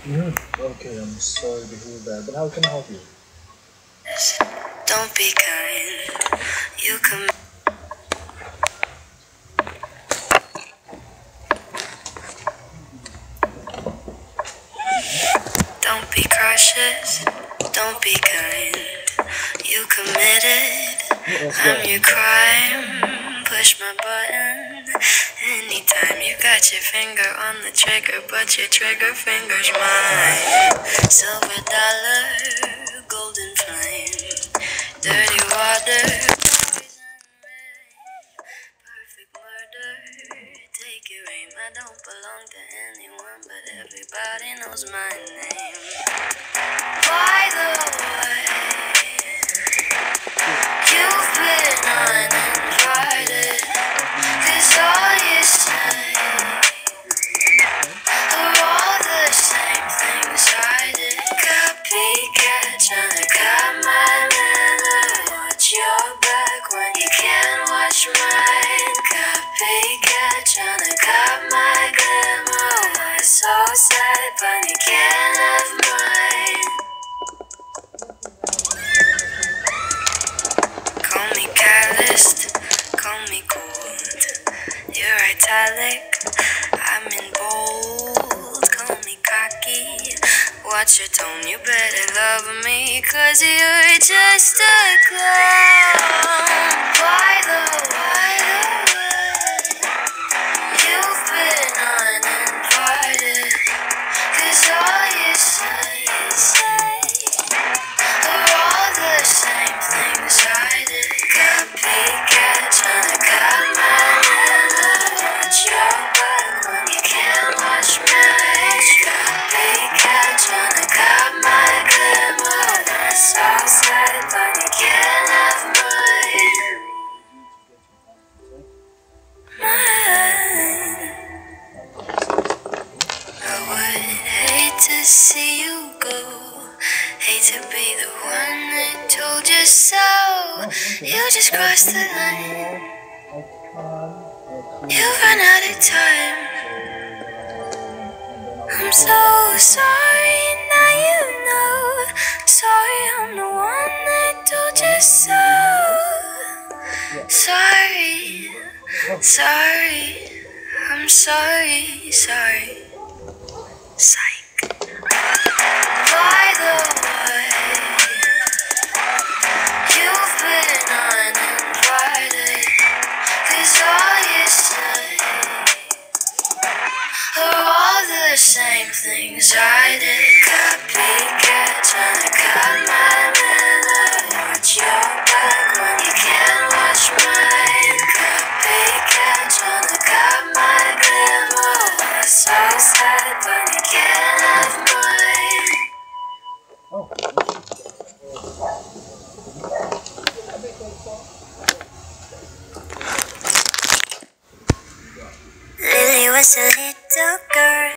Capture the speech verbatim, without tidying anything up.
Mm, okay, I'm sorry to hear that, but how can I help you? Don't be kind. You come. Don't be cautious. Don't be kind. You committed. I'm your crime. Push my button. Anytime you got your finger on the trigger, but your trigger finger's mine. Silver dollar, golden flame, dirty water, poison rain, perfect murder. Take your aim. I don't belong to anyone, but everybody knows my name. By the way, you've been uninvited, 'cause all you say are all the same things I did. Copycat, tryna cut my manner. Watch your back when you can't watch mine. Copycat, tryna cut my glamour. Why so sad, but you can't have mine. Call me calloused, call me cold. You're italic, I'm in bold. Call me cocky, watch your tone. You better love me, 'cause you're just a clown. By the way, you've been uninvited, 'cause all you say are all the same things I did. Copycat, tryna cut my manner. Watch your back when you can't watch mine. Copycat, tryna cut my glamour. That's so sad, but you can't have mine. Mine. I would hate to see you go. Hate to be the one that told you so. You just crossed the line. You ran out of time. I'm so sorry, now you know. Sorry, I'm the one that told you so. Sorry, sorry, I'm sorry, sorry. Psych. By the way, you've been uninvited, 'cause all you say are all the same things I did. Copycat, tryna cut my manner. Watch your back when you can't watch mine. Copycat, tryna cut my glamour. That's so sad, but you can't have mine. Lily was a little girl.